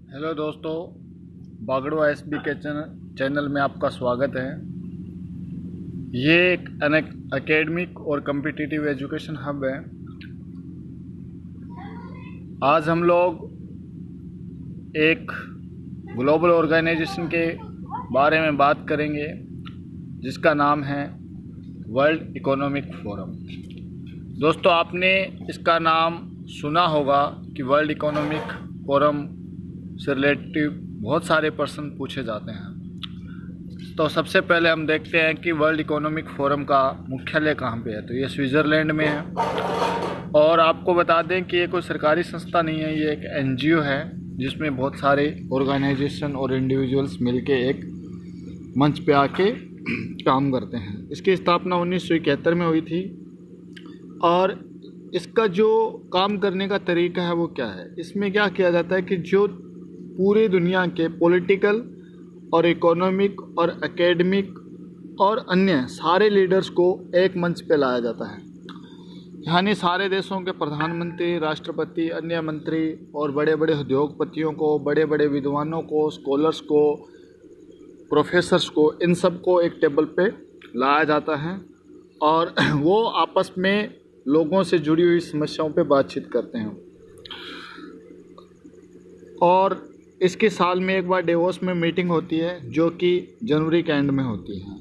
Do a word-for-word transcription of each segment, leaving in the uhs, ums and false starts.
Hello दोस्तों, Bagadwa S B के channel में आपका स्वागत है। ये एक अन एकेडमिक और कम्पिटिटिव एजुकेशन हब है। आज हम लोग एक ग्लोबल ऑर्गेनाइजेशन के बारे में बात करेंगे जिसका नाम है वर्ल्ड इकोनॉमिक फोरम। दोस्तों, आपने इसका नाम सुना होगा कि वर्ल्ड इकोनॉमिक फोरम से रिलेटिव बहुत सारे प्रश्न पूछे जाते हैं। तो सबसे पहले हम देखते हैं कि वर्ल्ड इकोनॉमिक फोरम का मुख्यालय कहाँ पे है। तो ये स्विट्ज़रलैंड में है। और आपको बता दें कि ये कोई सरकारी संस्था नहीं है, ये एक एन जी ओ है जिसमें बहुत सारे ऑर्गेनाइजेशन और इंडिविजुअल्स मिलके एक मंच पे आके काम करते हैं। इसकी स्थापना उन्नीस सौ इकहत्तर में हुई थी। और इसका जो काम करने का तरीका है वो क्या है, इसमें क्या किया जाता है कि जो पूरी दुनिया के पॉलिटिकल और इकोनॉमिक और एकेडमिक और अन्य सारे लीडर्स को एक मंच पे लाया जाता है। यानी सारे देशों के प्रधानमंत्री, राष्ट्रपति, अन्य मंत्री और बड़े बड़े उद्योगपतियों को, बड़े बड़े विद्वानों को, स्कॉलर्स को, प्रोफेसर्स को, इन सब को एक टेबल पे लाया जाता है और वो आपस में लोगों से जुड़ी हुई समस्याओं पे बातचीत करते हैं। और इसके साल में एक बार डेवोस में मीटिंग होती है जो कि जनवरी के एंड में होती है।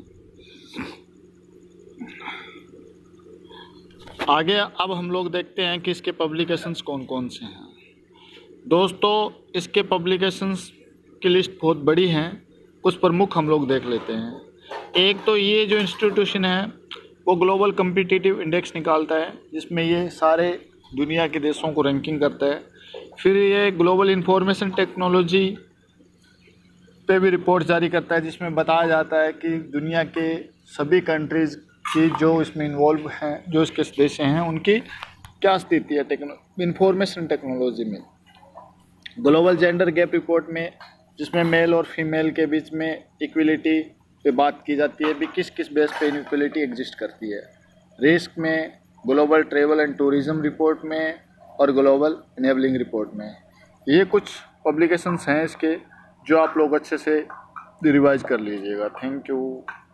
आगे अब हम लोग देखते हैं कि इसके पब्लिकेशंस कौन कौन से हैं। दोस्तों, इसके पब्लिकेशंस की लिस्ट बहुत बड़ी हैं। कुछ प्रमुख हम लोग देख लेते हैं। एक तो ये जो इंस्टीट्यूशन है वो ग्लोबल कम्पिटिटिव इंडेक्स निकालता है जिसमें ये सारे दुनिया के देशों को रैंकिंग करता है। फिर ये ग्लोबल इंफॉर्मेशन टेक्नोलॉजी पे भी रिपोर्ट जारी करता है जिसमें बताया जाता है कि दुनिया के सभी कंट्रीज़ की जो इसमें इन्वॉल्व हैं, जो इसके सदस्य हैं, उनकी क्या स्थिति है टेक्नो इंफॉर्मेशन टेक्नोलॉजी में। ग्लोबल जेंडर गैप रिपोर्ट में, जिसमें मेल और फीमेल के बीच में इक्वलिटी पे बात की जाती है, भी किस किस बेस पे इनइक्वलिटी एग्जिस्ट करती है। रिस्क में, Global Travel and Tourism Report में और ग्लोबल इनेबलिंग रिपोर्ट में। ये कुछ पब्लिकेशंस हैं इसके जो आप लोग अच्छे से रिवाइज कर लीजिएगा। Thank you.